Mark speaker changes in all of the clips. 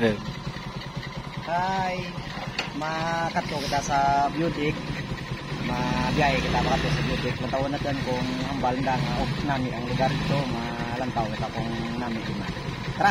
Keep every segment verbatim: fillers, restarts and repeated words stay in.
Speaker 1: Hi, makato kita sa Budik. Mabiyay kita makato sa Budik. Matawon natin kung hambal na nga nami ang lugar ito. Malantaw kita kung nami ito. Tara!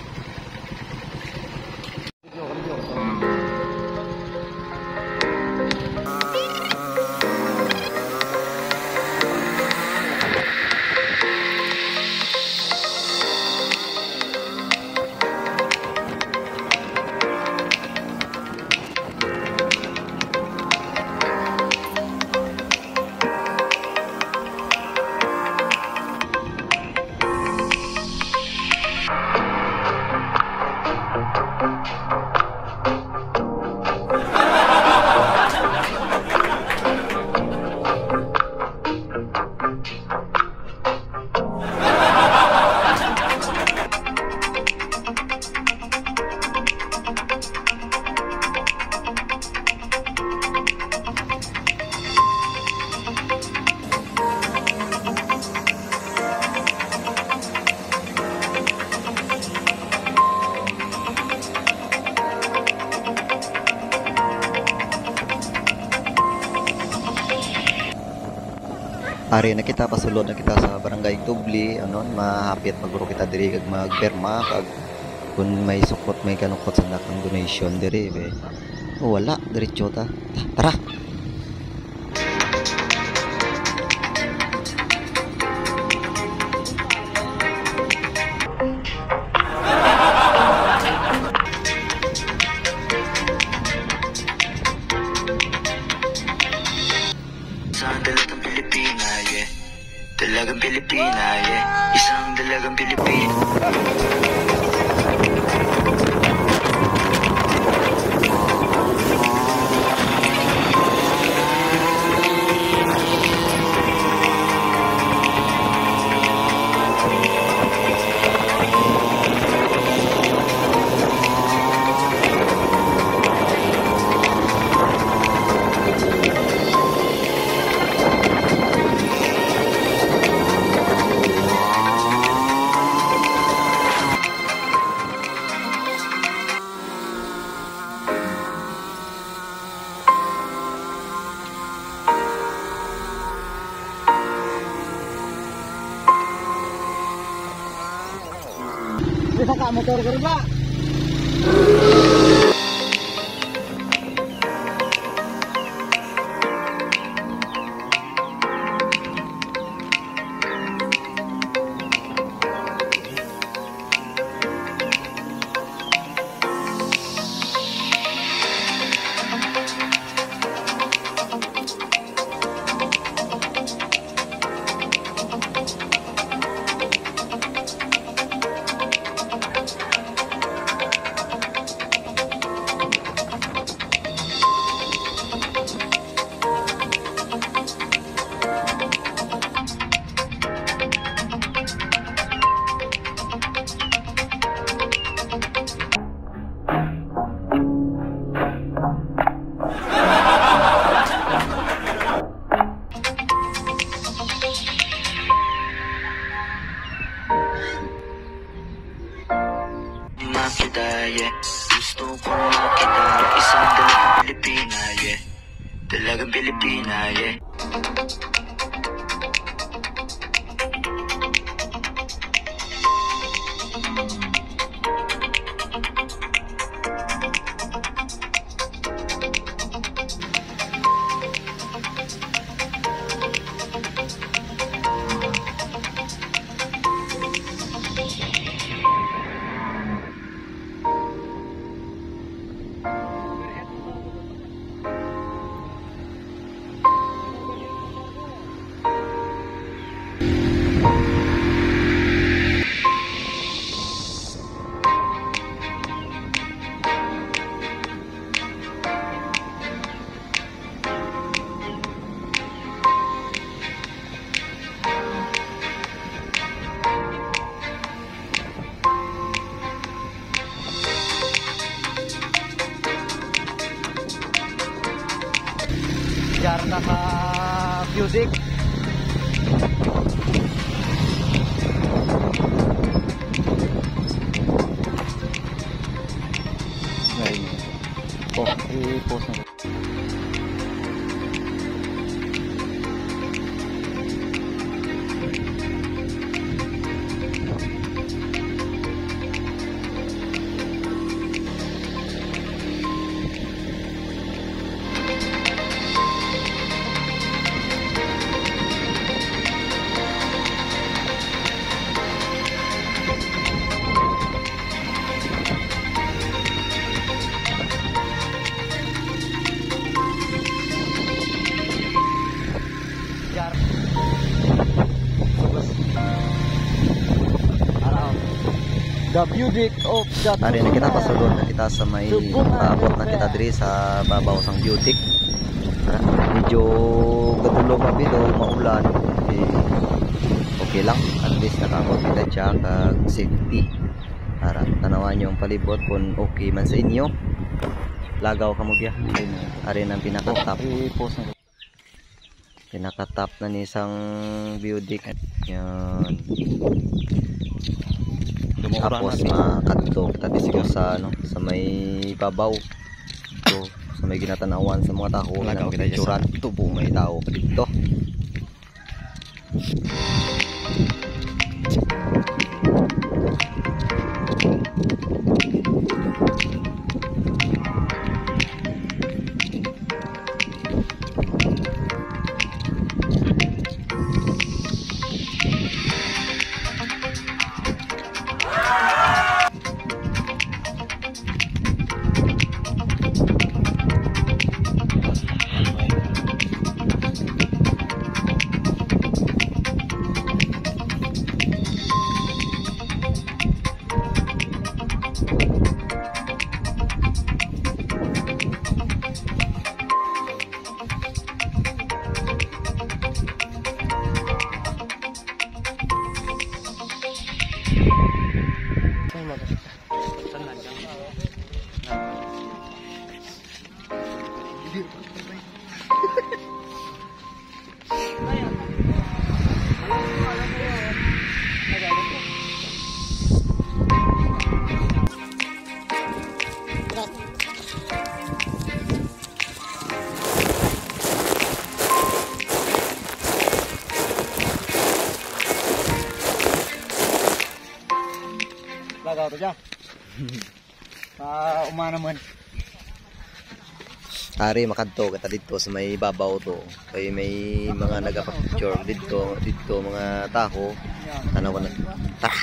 Speaker 2: Ari na kita pasulod na kita sa barangay Tubli, anon mahapit maguro kita diri kag magperma kag kun may sukot may kanukot sa nakang donation diri be. Oh, wala diretso ta. Tara.
Speaker 3: Dalagang Pilipina, yeah. Dalagang Pilipina, yeah. Isang dalagang Pilipina.
Speaker 1: Bisa kak motor gerba. Makita, yeah. Gusto kong makita isang dalagang Pilipina, yeah. Dalagang Pilipina, yeah. Jar na sa music. Oh, i-post na. The beauty of the
Speaker 2: Ari na kita pasulod na kita sa may paabot na kita diri sa babaw sang beauty. Ara, medyo gadulog abi do maulan. Eh, okay lang, at least nakaabot kita siya kag safety. Ara, tanawan niyo ang palibot kung okay man sa inyo. Lagaw ka mo giya. Ari nang pinaka-top.
Speaker 1: i-post na.
Speaker 2: Pinaka-top na ni isang beauty. Yan. Tapos makadto kita dito sa ano, sa may babaw. Dito sa may ginatanawan sa mga tao na picturean tubo may tao dito.
Speaker 1: Lagaw to siya. Ah, umana man.
Speaker 2: Ari makadto kita dito sa may babaw to. Kay may mga nagapa-picture dito, dito mga taho. Tanawan na. Tara.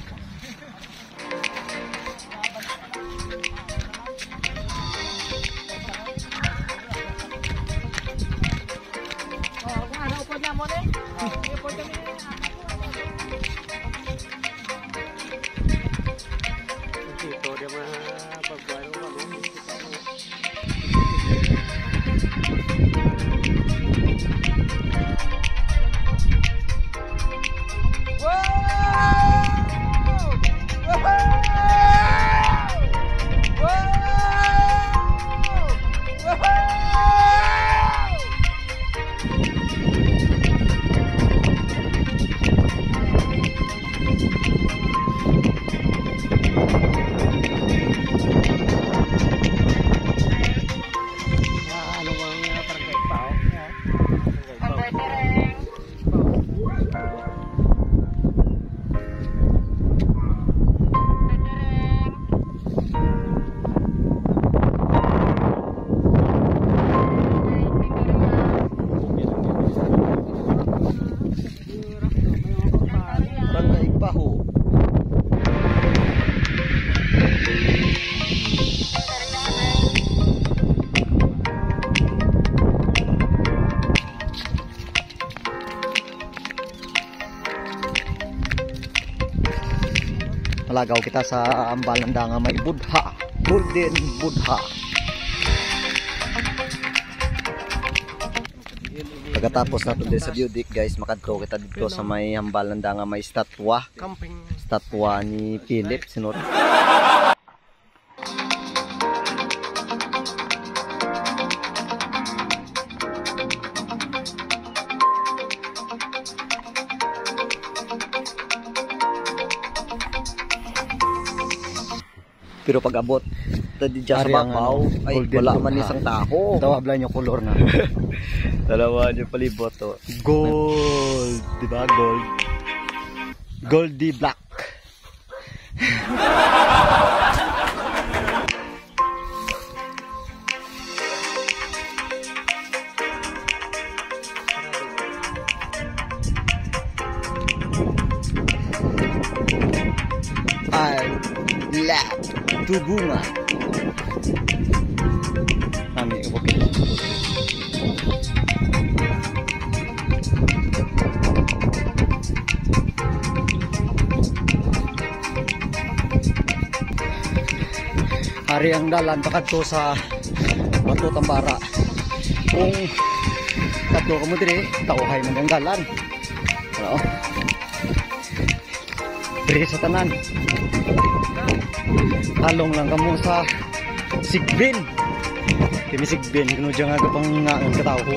Speaker 2: Malagaw kita sa ambalanda nga may Budha, Golden Budha. Pagkatapos natin din sa beauty guys, makadto kita dito sa may ambalanda nga may statwa. Statwa ni Philip Sinor. Pero pag abot ta di dyan sa
Speaker 1: Ari ang
Speaker 2: babaw.
Speaker 1: ano,
Speaker 2: Ay,
Speaker 1: golden
Speaker 2: wala
Speaker 1: look,
Speaker 2: man
Speaker 1: ha.
Speaker 2: isang taho.
Speaker 1: Tawag lang yung color na.
Speaker 2: Dalawa yung palibot to.
Speaker 1: Gold, di ba? Gold. Goldy black. I love to bunga. Kami, okay. Ari ang dalan pakadto sa Bato Tambara. Kung kadto ka mo dire, tauhay man ang dalan. Oo. Dire sa tanan. Talong lang kamo sa Sigbin. Kini Sigbin, kuno diyan nga kapang ngaon ka tao ko.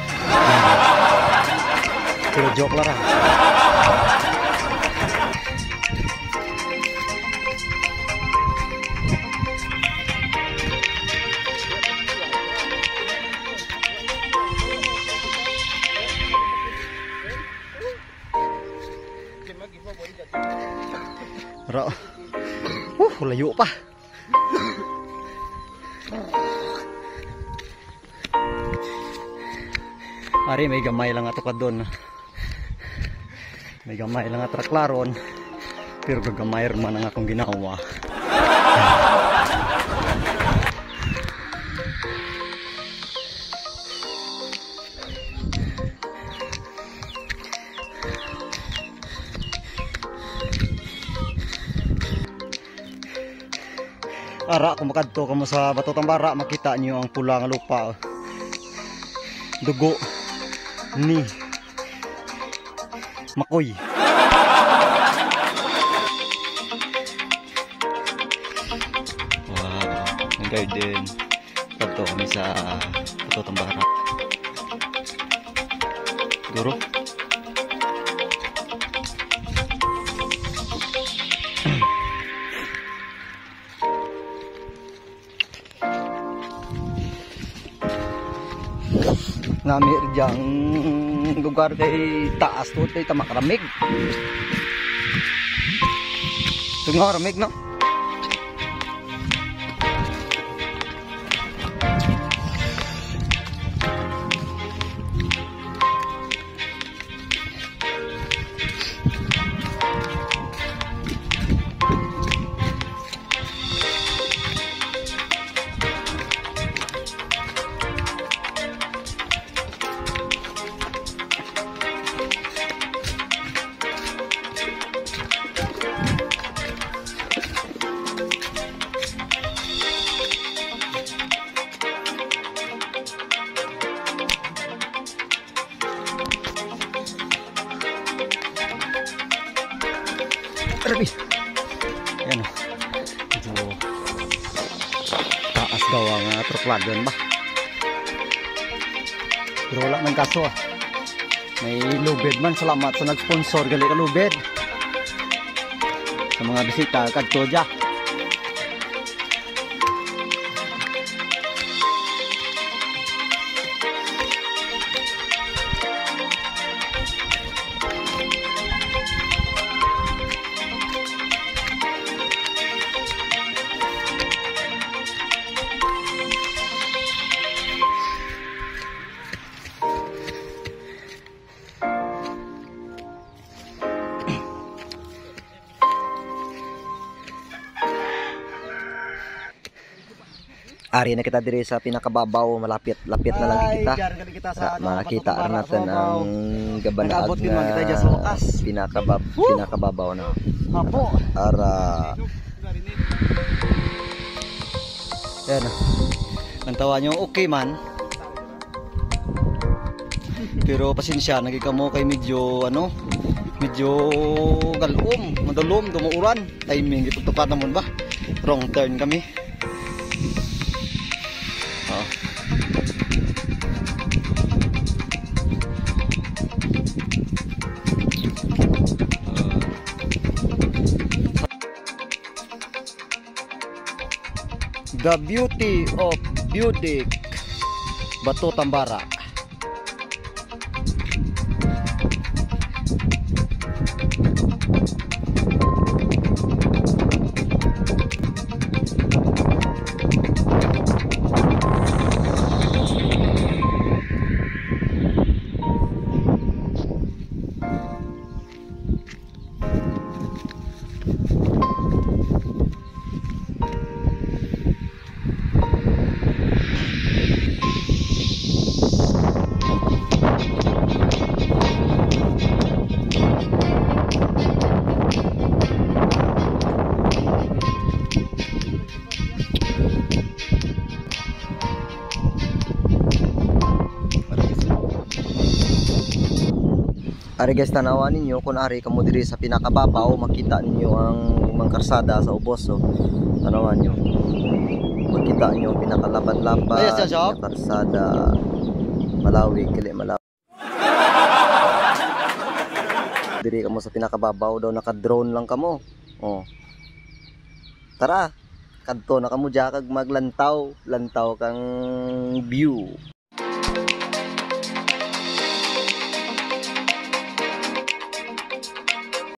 Speaker 1: Pero joke lang ra. Ra. Uh, layo pa. Ari may gamay lang ato pa doon. May gamay lang ato klaron. Pero gagamay man ang akong ginawa. Ara, kung makadto kamo sa Bato Tambara, makita niyo ang pula nga lupa. Dugo ni Makoy. Wow, ang garden. Kadto kami sa Bato Tambara. Guro. Nami diyang lugar kay taas to tay tamak ramig. Tunggu ramig no. Grabe. Ayan o. Medyo taas daw ang uh, truklagan ba. Pero wala man kaso ah. May lubid man. Salamat sa nag-sponsor gali ka lubid. Sa mga bisita kadto dya. Ari na kita diri sa pinakababaw, malapit-lapit na lang kita. kita
Speaker 2: Sa makita rin natin ang gabanaag
Speaker 1: Nag-abot din man kita
Speaker 2: na
Speaker 1: dyan sa wakas.
Speaker 2: pinakabab pinakababaw na.
Speaker 1: Apo.
Speaker 2: Ara.
Speaker 1: Yan. Ang tawa nyo okay man. Pero pasensya, nagika mo kay medyo ano, medyo galom, madalom, dumuuran. Timing ito tupat naman ba? Wrong turn kami. Oh.
Speaker 2: The beauty of Budik Bato Tambara. Ari guys, tanawan ninyo kung ari kamo diri sa pinakababaw, makita ninyo ang mga karsada sa ubos. So tanawan nyo, makita nyo pinakalaban-laban,
Speaker 1: Ayos yan, Sok.
Speaker 2: karsada Malawi, kili Malawi. Diri kamo sa pinakababaw daw, naka-drone lang kamo. Oh. Tara, kadto na kamo diya kag maglantaw, lantaw kang view.